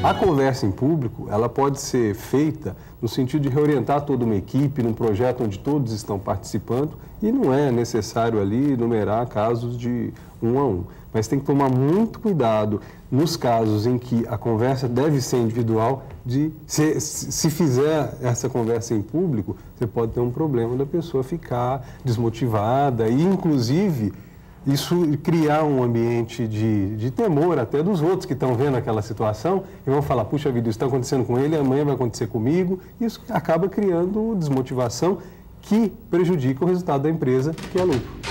A conversa em público, ela pode ser feita no sentido de reorientar toda uma equipe num projeto onde todos estão participando e não é necessário ali enumerar casos de um a um. Mas tem que tomar muito cuidado nos casos em que a conversa deve ser individual, se fizer essa conversa em público, você pode ter um problema da pessoa ficar desmotivada e, inclusive, isso criar um ambiente de temor até dos outros que estão vendo aquela situação e vão falar, puxa vida, isso está acontecendo com ele, amanhã vai acontecer comigo. Isso acaba criando desmotivação que prejudica o resultado da empresa, que é lucro.